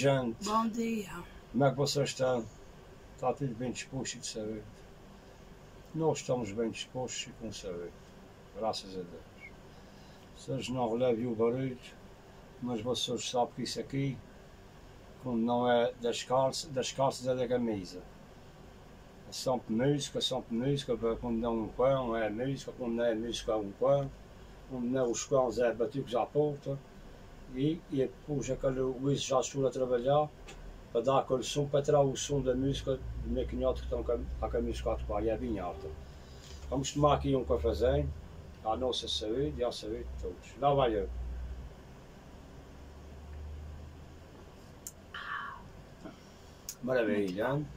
gente. Bom dia. Como é que vocês estão? Está tudo bem disposto e de saúde? Nós estamos bem dispostos e com saúde. Graças a Deus. Vocês não relevem o barulho, mas vocês sabem que isso aqui, quando não é das calças é da camisa. É sempre música, quando não um pão é música, quando não é música é um pão, quando não os pães é batidos à porta. E depois aquele Luís já estou a trabalhar para dar aquele som, para tirar o som da música do meu cunhado que estão a música a tocar, e é bem alta. Vamos tomar aqui um cafezinho, à nossa saúde e à saúde de todos. Lá vai eu. Maravilha, hein?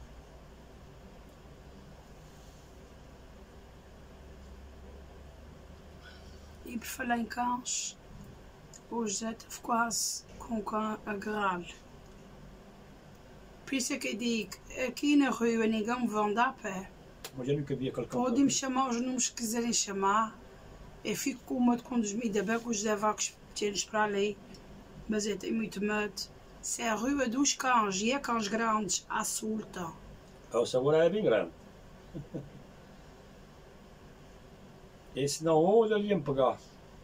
E por falar em cães, hoje já esteve quase com o cão a agarrar-lhe. Por isso é que eu digo, aqui na rua ninguém me vai andar a pé. Mas eu nunca vi aquele cão. Podem-me chamar os números que quiserem chamar. Eu fico com medo quando ainda bem que os levados pequenos para ali, mas eu tenho muito medo. Se é a rua dos cães e é cães grandes, à solta. O sabor é bem grande. E se não, olha ali a me pegar.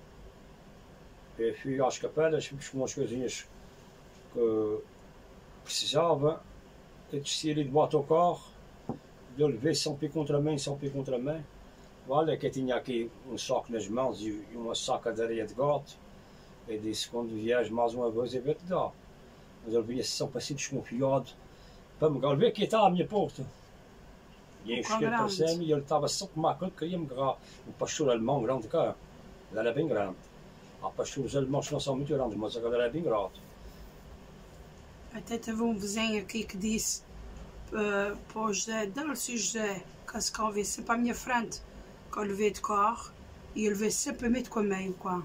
Eu fui às capelas, fui buscar umas coisinhas que precisava. Eu desci ali do autocarro, eu levei sem pé contra mim. Olha que eu tinha aqui um saco nas mãos e uma saca de areia de gato. Eu disse, quando vieres mais uma vez eu vou-te dar. Mas ele vinha sempre assim desconfiado para me agarrar. Vê que está à minha porta. E eu cheguei para cima e ele estava sempre marcando que queria me agarrar. O pastor alemão grande cá, ele era bem grande. Há pastores alemãos que não são muito grandes, mas aquele era bem grande. Até teve um vizinho aqui que disse para o José, dá-lhe-se o José, que esse cão veio sempre à minha frente, que eu levei de carro, e ele veio sempre a meio com a meio, cão.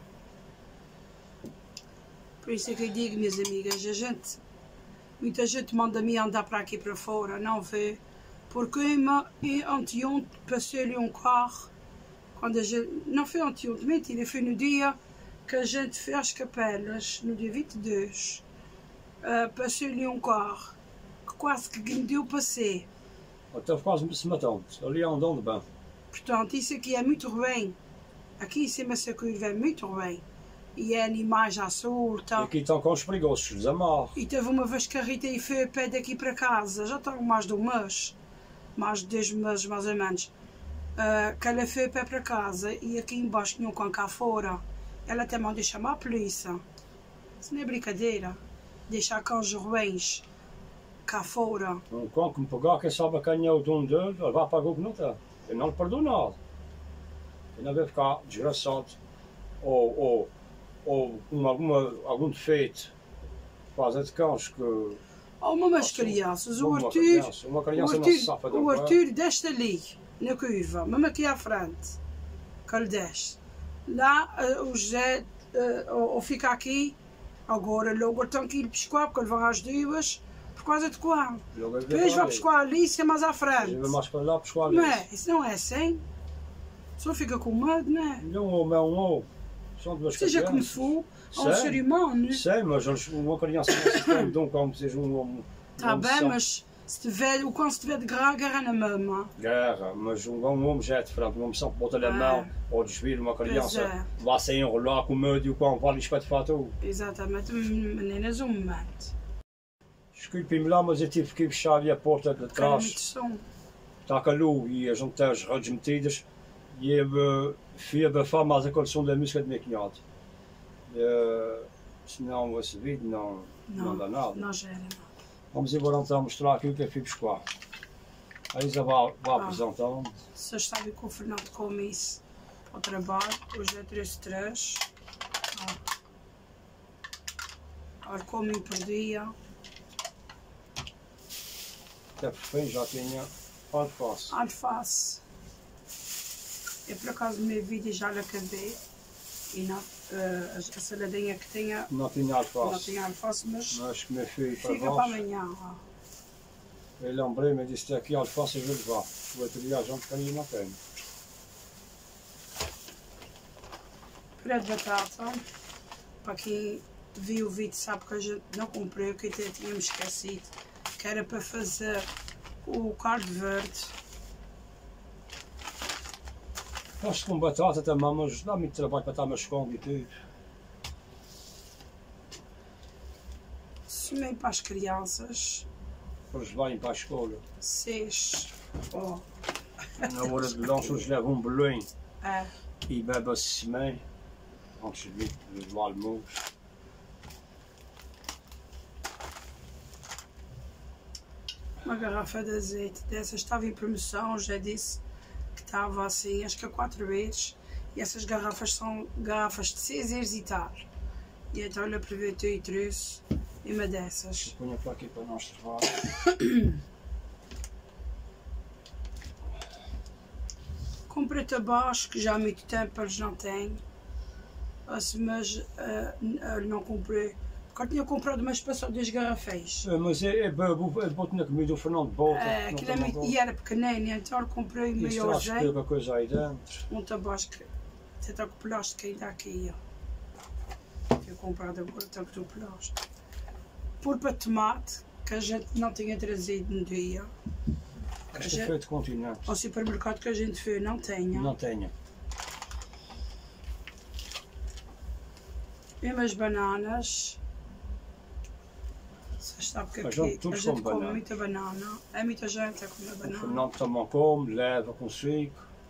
Por isso é que eu digo, minhas amigas, muita gente manda-me andar para aqui para fora, não vê, porque anteontem passei-lhe um carro, quando a gente, não foi anteontem, mentira, foi no dia que a gente fez as capelas, no dia 22, passei-lhe um carro, que quase que me deu passeio. Até quase se matando, ali andando bem. Portanto, isso aqui é muito ruim, aqui em cima dessa curva é muito ruim. E é animais à solta. E aqui estão com os perigosos, os amarros. E teve uma vez que a Rita e foi a pé daqui para casa, já estão mais de um mês, mais de 10 meses mais ou menos, que ela foi a pé para casa e aqui embaixo tinha um cão cá fora. Ela até mandou chamar a polícia. Isso não é brincadeira. Deixar cães ruins cá fora. Um cão que me pegar, quem sabe quem é o dono dele, ele vai pagar o que não está. Eu não lhe perdoo nada. Ele não vai ficar desgraçado ou com algum defeito por causa de cães que... Ou umas crianças, o Arthur não se safa o Arthur desce ali, na curva, mesmo aqui à frente, que ele desce. Lá o José ou fica aqui, agora logo estão que ir pescar, porque ele vai às 2, por causa de quando. Depois vai pescar ali, se é mais à frente. Ele vai mais para lá pescar ali. Não é, isso não é assim. Só fica com medo, não é? Não, é um ovo. Seja como for, é um ser humano. Sei, mas uma criança não se tem de um cão que seja um homem. Está bem, mas se tiver, o cão se tiver de guerra na mama. Guerra, mas um homem já é diferente. Um homem só que bota-lhe a mão ou desvira uma criança, vai se enrolar com medo e o cão vai lhe espatifar tudo. Exatamente, meninas, um momento. Desculpem-me lá, mas eu tive que fechar ali a porta de trás. Está calor e a gente tem as redes metidas. E eu fui abafar mais aquele som da música do meu cunhado. Senão esse vídeo não dá nada. Não gera. Vamos embora então mostrar aquilo que eu fui buscar. A Isa vai apresentar. Vocês sabem que o Fernando come isso para o trabalho. Hoje é 3. Olha, come um por dia. Até por fim já tinha alface. Alface. Eu por acaso no meu vídeo já lhe acabei. E não, a saladinha que tinha. Não tinha alface. Não tinha alface, mas que me fui para fica para amanhã. Ele lembrei-me e disse: aqui alface eu vou levar. O outro dia a gente queria não tem. Puré de batata. Para aqui vi o vídeo, sabe que a gente não comprei, que até tínhamos esquecido, que era para fazer o carne verde. Faço com batata também, mas dá muito trabalho para estar mais com e tudo. Semei para as crianças. Eles vêm para a escola. 6. Oh. Na hora de lanche, eles levam um bolinho É. e bebem a semeia antes do almoço. Uma garrafa de azeite dessas estava em promoção, já disse que estava assim, acho que a 4 vezes. E essas garrafas são garrafas de 6 euros e tal. E então eu aproveitei e trouxe uma dessas. Ponha para aqui para nós levar. Comprei tabasco, que já há muito tempo eles não têm. Mas não comprei. Porque eu tinha comprado, mas passou 2 garraféis. Mas é boto na comida, o Fernando bota. Aquilo é muito, e era pequenino, então eu comprei Isso traz maiorzinho. pouca coisa aí dentro. Um tabasco, até com plástico ainda aqui, ó. Eu comprado agora, está com o plástico. Polpa de tomate, que a gente não tinha trazido no dia. Isto é feito continente. Ao supermercado que a gente foi, não tinha. Não tenho. E umas bananas. Você sabe que Mas aqui não, todos a gente comem come banana. muita banana. É muita gente a comer O banana. Fernando também come, leva consigo.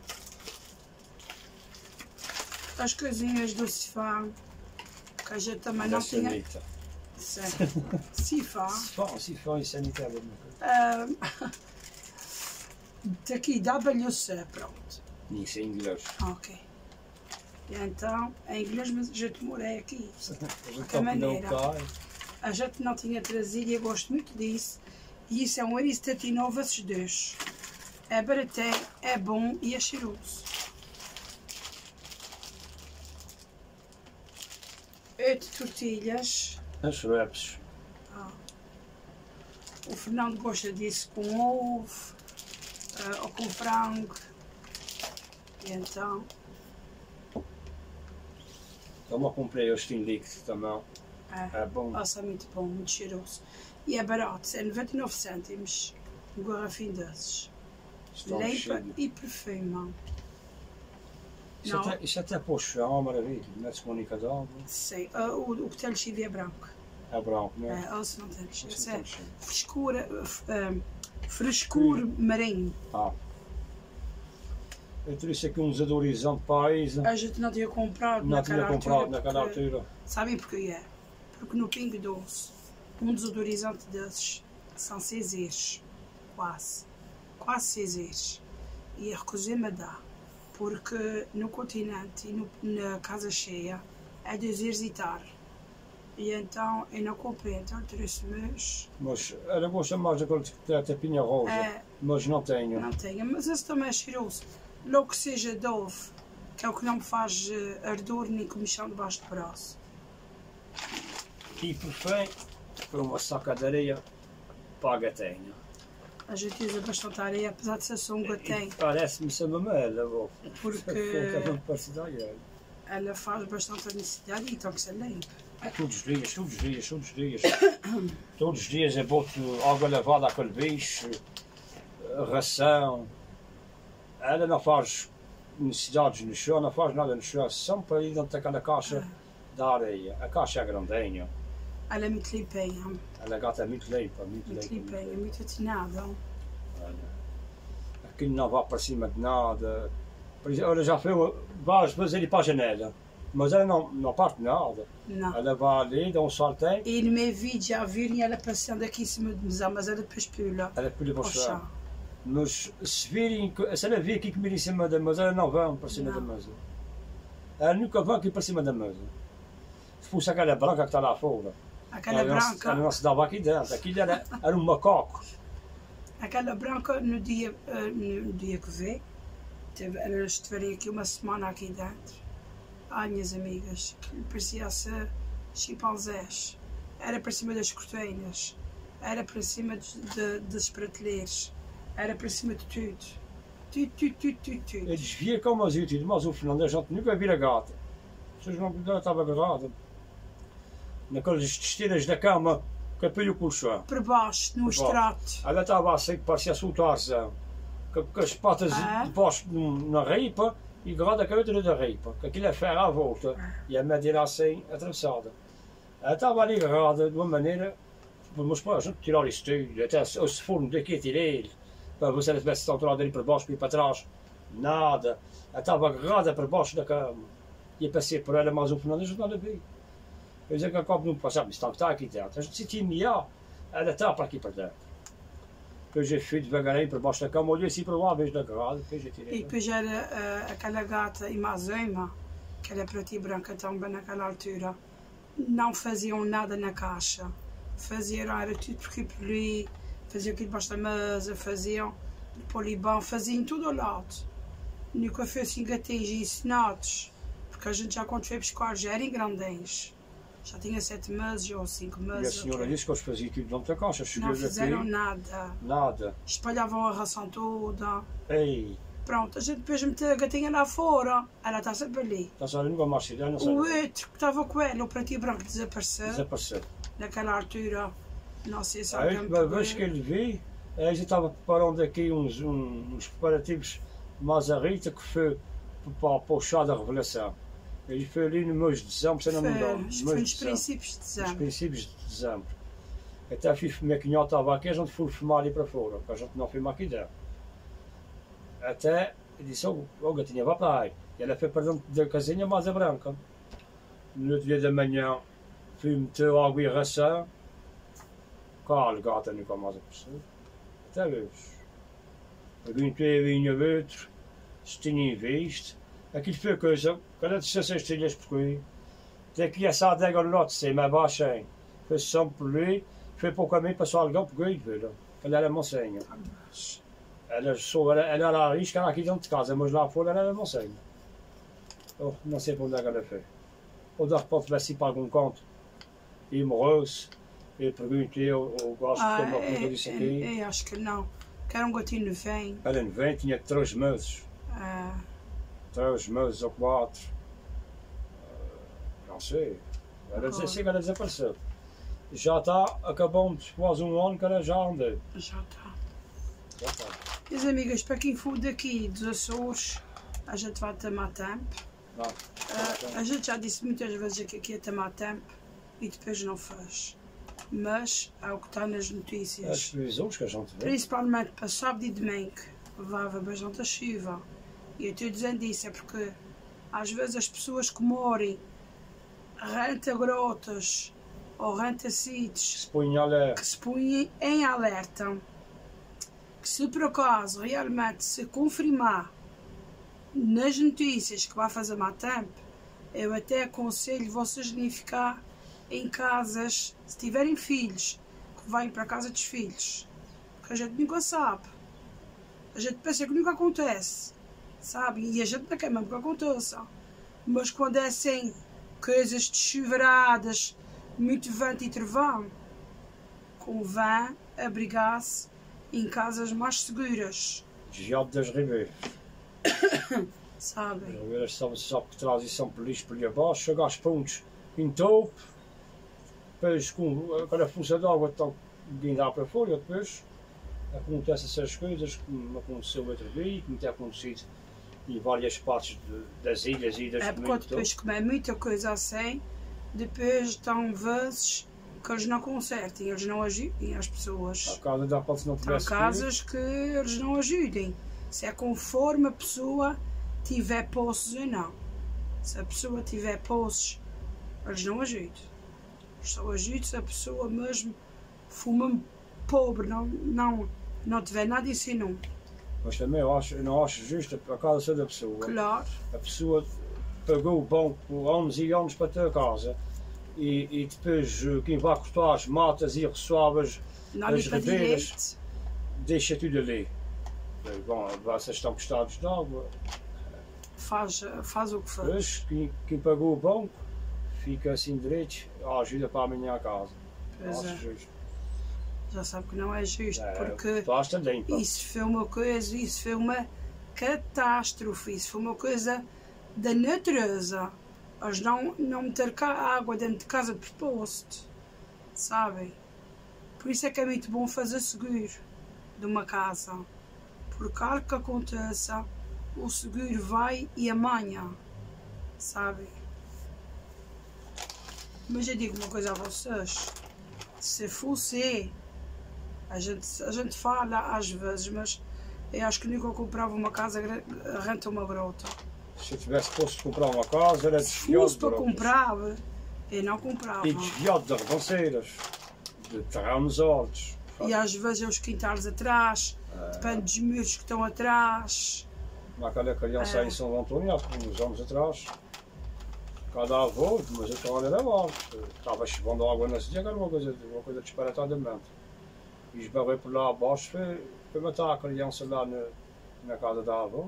As coisinhas do sifão, que a gente também não Da tinha. sanita. Sifão. Sifão e sanita é a mesma coisa. Daqui WC, pronto. Isso é inglês. Ok. E então, em inglês, mas a gente morei aqui. A gente Que maneira. não cai. A gente não tinha trazido e eu gosto muito disso. E isso é um 1,79 esses dois. É baratinho, é bom e é cheiroso. 8 tortilhas. As wraps. O Fernando gosta disso com ovo ou com frango. E então, Também comprei este em líquido também. É bom. nossa, é muito bom, muito cheiroso. E é barato, é 99 cêntimos. Um garrafinho desses. Estão Limpa cheios. e perfuma. Isso Não. até para o chão é uma maravilha. Mete-se com a única d'água. Sei, o que tem lexívia é branco. É branco, não é? Ou se não tem lexívia. Isso É não tem cheiro. frescura, frescor marinho. Eu trouxe aqui um desodorizante para a Isa. A gente não tinha comprado Não tinha naquela comprado altura. naquela porque- altura. Sabem porquê é? Porque no Pingo Doce, um desodorizante desses são 6 euros. Quase. Quase 6 euros. E a recusei-me a dar. Porque no continente e na casa cheia é 2 euros e tal. E então eu não comprei. Então eu trouxe meus. Mas era gosto mais daquele da tapinha rosa. É, Mas não tenho. não tenho. Mas esse também é cheiroso. Logo que seja Dove, que é o que não me faz ardor nem comichão debaixo do braço. E por fim, foi uma saca de areia para a gatinha. A gente usa bastante areia, apesar de ser só um gatinho. Parece-me ser uma merda, vou. Porque Não parece a ela. ela faz bastante necessidade e então que se limpa. Todos os dias, todos os dias, todos os dias. Todos os dias eu boto água lavada àquele bicho, ração. Ela não faz necessidades no chão, não faz nada no chão, só para ir dentro daquela caixa da areia. A caixa é grandinha. Ela é muito limpinha, Ela gata é muito limpa, muito muito limpa. limpinha, muito atinada. Olha, aquilo não vai para cima de nada. Por exemplo, ela já foi várias vezes ali para a janela, mas ela não parte nada. Não. Ela vai ali, dá um salteio, E no meu vídeo já viram ela passeando aqui em cima de mesa, mas ela depois pula ela pula para o ao chão. chão. Mas se ela vir aqui comer em cima da mesa, ela não vai para cima Não. da mesa. Ela nunca vai aqui para cima da mesa. Se fosse aquela branca que está lá fora, Aquela ela branca, não se dava aqui dentro. Aquilo era um macaco. aquela branca no dia que veio, elas estiverem aqui uma semana aqui dentro. Ai, minhas amigas, que parecia ser chimpanzés. Era para cima das cortinas, era para cima das prateleiras, era para cima de tudo. Tudo. Eu desvia como as úteis, mas o Fernando, a gente nunca vira gata. Vocês não ela estava agarrada. naquelas esteiras da cama, que apoia o colchão. Por baixo, no extrato. Ela estava assim, que parecia soltar-se, com as patas de baixo na ripa e grande a cabeça da ripa, que aquilo é ferro à volta e a madeira assim atravessada. Ela estava ali agarrada de uma maneira, mas para a gente tirar isso tudo, até se for daqui a tirar ele, para ver se ela tivesse estruturado ali para baixo e para trás, nada. Ela estava agarrada para baixo da cama. E eu passei por ela mais um final da jornada bem. Eu dizia que a copa não passava, mas está aqui dentro. A gente sentia melhor, ela está para aqui para dentro. Depois eu fui devagarinho para baixo da cama, olhei assim para lá, vejo da agarrada, depois eu tirei. E depois era aquela gata Imazema, que era preta e branca também naquela altura, não faziam nada na caixa. Faziam, era tudo por aqui por ali, faziam aqui debaixo da mesa, faziam poliban, faziam tudo ao lado. Nunca foi assim gatinhos e ensinados, porque a gente já quando foi buscar já eram grandinhos. Já tinha 7 meses ou 5 meses. E a senhora disse que eles faziam tudo dentro da caixa. Não fizeram nada. Nada. Espalhavam a ração toda. Ei. Pronto, a gente depois meteu a gatinha lá fora. Ela está sempre ali. Está ali nunca mais cidade, não sei. O outro que estava com ela, o preto e branco, desapareceu. Desapareceu. Naquela altura, não sei se Aí, alguém uma vez que ele veio, a gente estava preparando aqui uns preparativos mais a Rita, que foi para o chá da revelação. Ele foi ali no mês de dezembro, se não me engano. Foi nos princípios de Nos dezembro. princípios de dezembro. Até a minha cunhada estava aqui, a gente foi filmar ali para fora, porque a gente não filma aqui dentro. Até, ele disse, oh gatinha, vá para aí. E ela foi para dentro da casinha, mas é branca. No outro dia da manhã, fui meter água e ração. Cá, gata nunca mais apareceu. Até hoje. Perguntei a vinha outro, se tinha visto. Aquilo foi coisa, cada 16 trilhas por aí. Daqui a essa adega do lado de cima, abaixo, foi sempre por ali, foi para o caminho, passou alguém por aí, viu? Ela era mocinha. Ela era a risca aqui dentro de casa, mas lá fora ela era mocinha. Oh, não sei para onde é que ela foi. Ou de repente vai para algum canto e morreu-se. E perguntei ao gajo que tem uma coisa disso aqui. Acho que não. Que era um gatinho velho. Era velho, tinha 3 meses. 3 meses ou 4. Não sei. Ela disse que ela desapareceu. Já está, acabamos quase um ano que ela já andou. Já está. Já está. Meus amigas, para quem for daqui dos Açores, a gente vai tomar tempo. A gente já disse muitas vezes que aqui ia tomar tempo e depois não faz. Mas é o que está nas notícias. As previsões que a gente vê. Principalmente para sábado e domingo, vai haver bastante chuva. E eu estou dizendo isso é porque às vezes as pessoas que moram rente grotas ou rente sítios que se põem em alerta, que se por acaso realmente se confirmar nas notícias que vai fazer má tempo, eu até aconselho vocês a ficar em casas, se tiverem filhos, que vão para a casa dos filhos, porque a gente nunca sabe, a gente pensa que nunca acontece, sabe, e a gente não quer mesmo que aconteça, mas quando é assim, coisas de chuveiradas, muito vento e trovão, convém abrigar-se em casas mais seguras. Desviado das ribeiras. Sabe? As ribeiras sabe que trazem sempre lixo por ali abaixo, chega aos pontos em topo, depois com aquela força de água está guindar para fora, depois acontecem essas coisas, como aconteceu outro dia, como tem acontecido em várias partes das ilhas e das é porque depois como é muita coisa assim, depois estão vezes que eles não consertem, eles não ajudem as pessoas. Há casos da parte se não tivesse. Há casos que eles não ajudem. Se é conforme a pessoa tiver posses ou não. Se a pessoa tiver posses, eles não ajudam. Eles só ajudam se a pessoa mesmo for mesmo pobre, não tiver nada disso não. Mas também eu não acho justo a casa da pessoa. Claro. A pessoa pagou o banco anos e anos para ter a casa e depois quem vai cortar as matas e recebe as ribeiras, deixa tudo ali. Bom, vocês estão prestados de água. Faz o que faz. Depois quem pagou o banco fica assim direito, ajuda para amanhã a casa. Pois não é. acho justo. Já sabe que não é justo, porque limpa. Isso foi uma coisa, isso foi uma catástrofe, isso foi uma coisa da natureza. Mas não meter água dentro de casa de propósito, sabem? Por isso é que é muito bom fazer seguro de uma casa. Porque algo que aconteça, o seguro vai e amanhã, sabem? Mas eu digo uma coisa a vocês, se fosse, a gente fala às vezes, mas eu acho que nunca comprava uma casa renta uma grota. Se eu tivesse posto comprar uma casa, era Se desviado fosse para comprar, eu não comprava. E desviado de ribanceiras, de terrenos altos. E às vezes é os quintais atrás, depende dos muros que estão atrás. Naquela criança aí em São António, há uns anos atrás, cada avô, mas eu estava era mal. Estava chegando água na cidade, era uma coisa disparatadamente. E esbarrei por lá abaixo, foi matar a criança lá na casa da avó.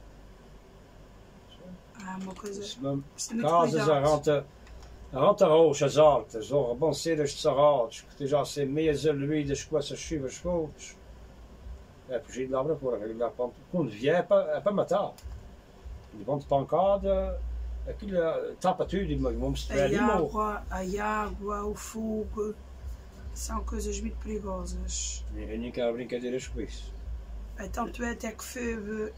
Uma coisa. Casas arranta rochas altas, ou ribanceiras de sarrados, que estejam a ser meias aluídas com essas chuvas fortes. É fugir de lá para fora, quando vier é para matar. E vão de pancada, aquilo tapa tudo, mas vamos se ver A água, o fogo, são coisas muito perigosas. Ninguém quer brincadeiras com isso. Tanto é até que foi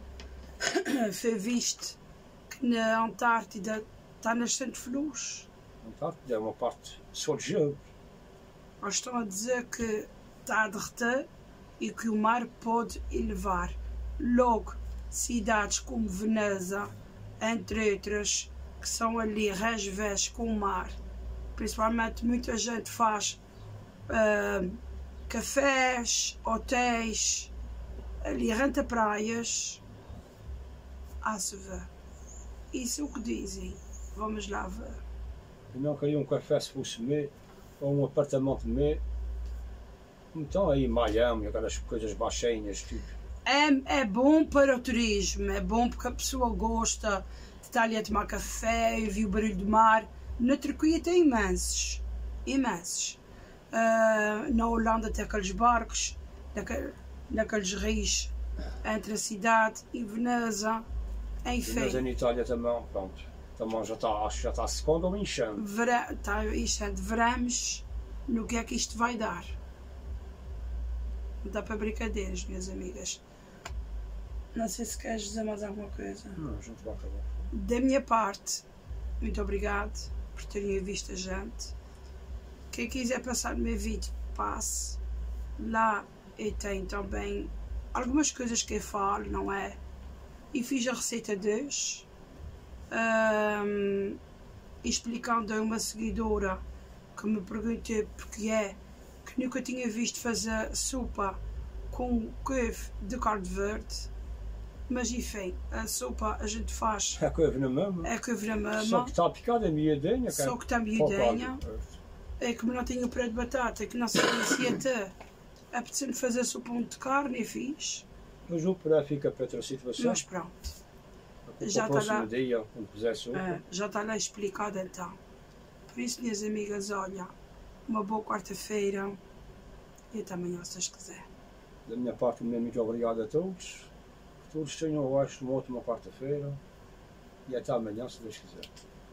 visto que na Antártida está nascendo luz. A Antártida é uma parte só de gelo. Eles estão a dizer que está a derreter e que o mar pode elevar. Logo, cidades como Veneza, entre outras, que são ali resvés com o mar. Principalmente muita gente faz cafés, hotéis, ali renta praias. Se vê. Isso é o que dizem. Vamos lá ver. Eu não queria um café se fosse meu, ou um apartamento meu. Então aí Miami, aquelas coisas baixinhas, tudo. É bom para o turismo, é bom porque a pessoa gosta de estar ali a tomar café e ouvir o barulho do mar. Na Turquia tem imensos, imensos. Na Holanda tem aqueles barcos, naqueles rios entre a cidade e Veneza, enfim. Mas na Itália também, pronto, também já está secando ou enchendo. Está enchendo, veremos no que é que isto vai dar. Não dá para brincadeiras, minhas amigas. Não sei se queres dizer mais alguma coisa. Não, a gente vai acabar. Da minha parte, muito obrigado por terem visto a gente. Quem quiser passar no meu vídeo, passe. Lá eu tenho também algumas coisas que eu falo, não é? E fiz a receita de hoje. Explicando a uma seguidora que me perguntou porque é que nunca tinha visto fazer sopa com couve de carne verde. Mas enfim, a sopa a gente faz. É couve na mama. É couve na mama. Só que está picada, é miudinha. Só que está miudinha. É como não tenho puré de batata, que não se conhecia até. Apetece-me fazer sopa de carne e fiz. Mas o puré fica para outra situação. Mas pronto. Já está lá. Dia, quando puser sopa. Já está lá explicado então. Por isso, minhas amigas, olha, uma boa quarta-feira e até amanhã, se vocês quiserem. Da minha parte, muito obrigado a todos. Que todos tenham, eu acho, uma ótima quarta-feira. E até amanhã, se Deus quiser.